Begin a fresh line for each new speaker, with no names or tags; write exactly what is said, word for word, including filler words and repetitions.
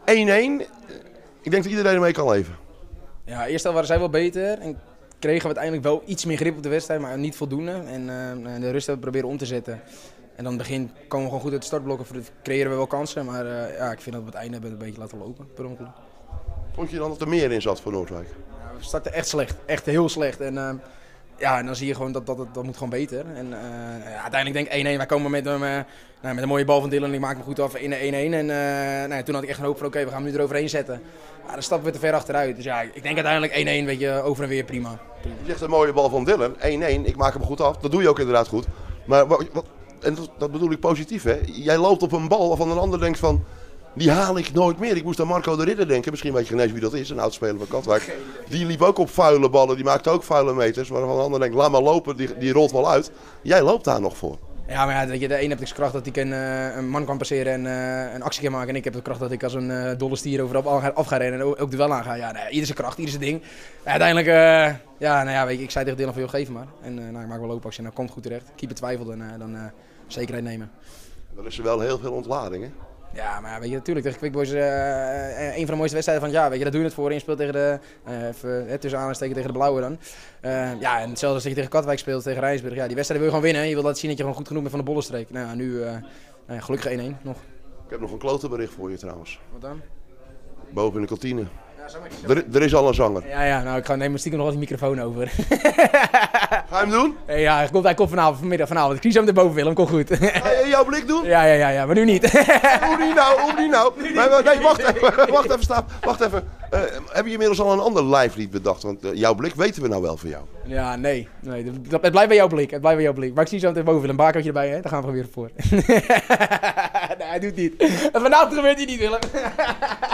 één-één. Ik denk dat iedereen ermee kan leven.
Ja, eerst al waren zij wel beter en kregen we uiteindelijk wel iets meer grip op de wedstrijd, maar niet voldoende. En uh, de rust hebben we proberen om te zetten. En dan in het begin komen we gewoon goed uit de startblokken, creëren we wel kansen. Maar uh, ja, ik vind dat we het einde hebben een beetje laten lopen, per ongeluk.
Vond je dan dat er meer in zat voor Noordwijk?
Ja, we starten echt slecht, echt heel slecht. En, uh, ja, en dan zie je gewoon dat dat, dat, dat moet gewoon beter. En uh, ja, uiteindelijk denk ik één-één. Wij komen met, uh, nou, met een mooie bal van Dylan, die maakt me goed af in de één-één. En uh, nou, toen had ik echt een hoop van oké, okay, we gaan hem nu eroverheen zetten. Ja, dan stappen we te ver achteruit. Dus ja, ik denk uiteindelijk één-één, weet je, over en weer prima.
Je zegt een mooie bal van Dylan, één-één, ik maak hem goed af. Dat doe je ook inderdaad goed. Maar wat, wat, en dat, dat bedoel ik positief, hè? Jij loopt op een bal waarvan een ander denkt van, die haal ik nooit meer. Ik moest aan Marco de Ridder denken, misschien weet je geen eens wie dat is, een oud-speler van Katwijk. Die liep ook op vuile ballen, die maakte ook vuile meters. Waarvan een ander denkt, laat maar lopen, die, die rolt wel uit. Jij loopt daar nog voor.
Ja, maar ja, weet je, de een heeft de kracht dat ik een, uh, een man kan passeren en uh, een actie kan maken. En ik heb de kracht dat ik als een uh, dolle stier overal af, af ga rennen en ook, ook duel aan ga. Ja, nee, ieder zijn kracht, ieder zijn ding. Ja, uiteindelijk, uh, ja, nou ja, weet je, ik zei tegen Dylan van, joh, geef maar. En uh, nou, ik maak wel loopactie en dat komt goed terecht. Keeper twijfelde en uh, dan uh, zekerheid nemen.
Dan is er wel heel veel ontlading, hè?
Ja, maar weet je, natuurlijk tegen Quick Boys, uh, een van de mooiste wedstrijden van het jaar, weet je, daar doe je het voor. Je speelt tegen de, uh, even, uh, tussen aanhalingstekens tegen de blauwe dan. Uh, ja, en hetzelfde als dat je tegen Katwijk speelt, tegen Rijnsburg. Ja, die wedstrijd wil je gewoon winnen. Je wil laten zien dat je gewoon goed genoeg bent van de bollenstreek. Nou ja, nu uh, uh, gelukkig één-één nog.
Ik heb nog een klote bericht voor je trouwens.
Wat dan?
Boven in de kantine. Er, er is al een zanger.
Ja, ja, nou ik ga neem stiekem nog wel die microfoon over.
Ga je hem doen?
Ja, hij komt, hij komt vanavond, vanmiddag, vanavond. Ik zie zo hem erboven, Willem, kom goed.
Ga je jouw blik doen?
Ja, ja, ja, ja, maar nu niet.
Hoe niet nou, hoe niet nou? Nee, nee, nee, wacht even, wacht even, stap, wacht even. Uh, heb je inmiddels al een ander live lied bedacht? Want uh, jouw blik weten we nou wel van jou.
Ja, nee, nee, het blijft bij jouw blik, het blijft bij jouw blik. Maar ik zie zo meteen boven, Willem, een bakertje erbij, hè? Daar gaan we weer voor. Nee, hij doet niet. Vanavond gebeurt hij niet, Willem.